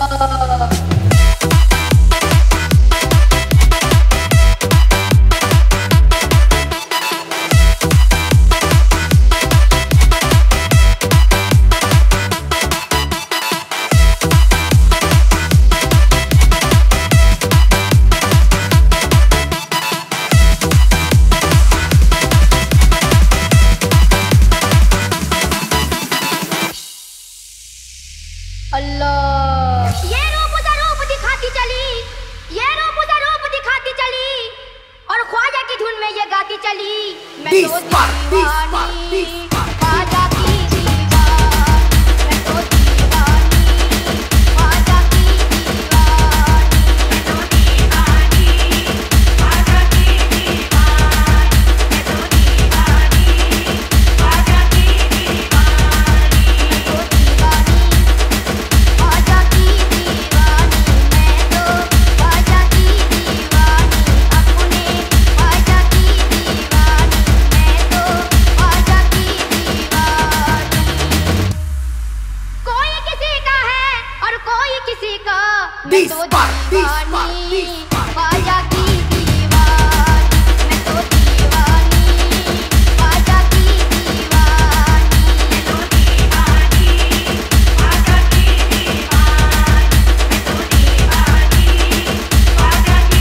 अल्लाह ये रूप दिखाती चली, ये रूप दिखाती चली और ख्वाजा की धुन में ये गाती चली। मैं तो दीवानी ख्वाजा की दीवानी, मैं तो दीवानी ख्वाजा की दीवानी, मैं तो दीवानी ख्वाजा की दीवानी, मैं तो दीवानी ख्वाजा की दीवानी, मैं तो दीवानी ख्वाजा की दीवानी, मैं तो ख्वाजा की दीवानी, अपने ख्वाजा की दीवानी, मैं तो ख्वाजा की दीवानी। कोई किसी का है और कोई किसी का, मैं तो दीवानी ख्वाजा की दीवानी, मैं तो दीवानी ख्वाजा की दीवानी, मैं तो दीवानी ख्वाजा की दीवानी, मैं तो दीवानी ख्वाजा की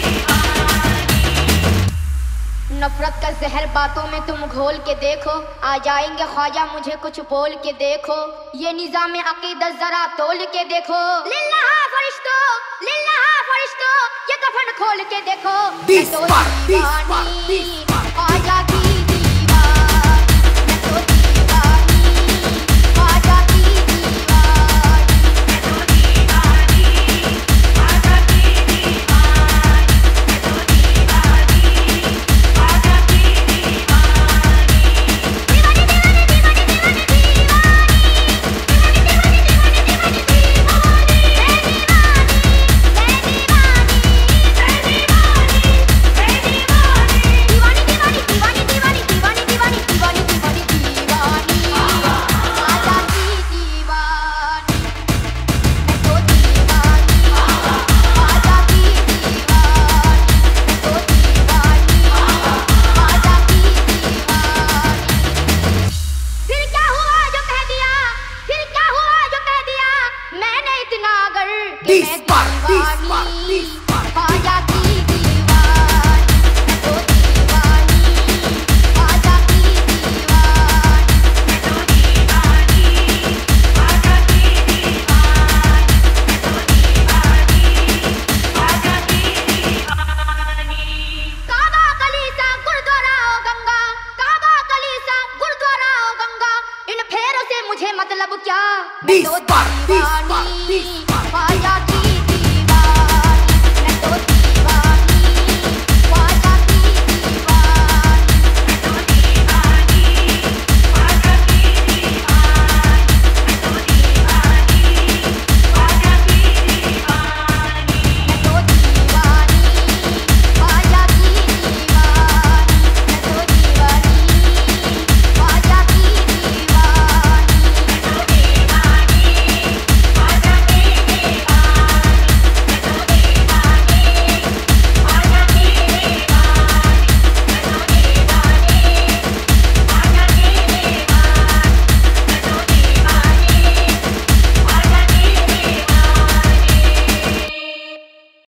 दीवानी। नफरत का जहर बातों में तुम घोल के देखो, आ जाएंगे ख्वाजा मुझे कुछ बोल के देखो, ये निज़ाम अकीदत जरा तोल के देखो। लिल्लाह फरिश्तो ये कफन खोल के देखो। मैं तो दीवानी ख्वाजा की दीवानी, मैं तो दीवानी ख्वाजा की दीवानी, मैं तो दीवानी ख्वाजा की दीवानी, मैं तो दीवानी ख्वाजा की दीवानी। दीवानी दीवानी दीवानी दीवानी दीवानी, दीवानी दीवानी दीवानी दीवानी, मैं दीवानी मैं दीवानी मैं दीवानी मैं दीवानी, दीवानी दीवानी दीवानी दीवानी दीवानी दीवानी दीवानी दीवानी दीवानी ख्वाजा की दीवानी, मैं तो दीवानी ख्वाजा की दीवानी, मैं तो दीवानी ख्वाजा की दीवानी। फिर क्या हुआ जो कह दिया, फिर क्या हुआ जो कह दिया मैंने इतना अगर कि मैं दीवानी